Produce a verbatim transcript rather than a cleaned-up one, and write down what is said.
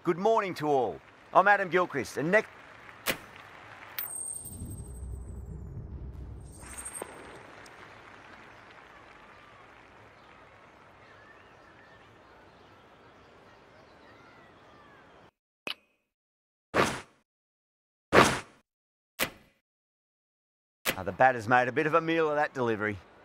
Good morning to all. I'm Adam Gilchrist, and next... Uh, the batter's made a bit of a meal of that delivery.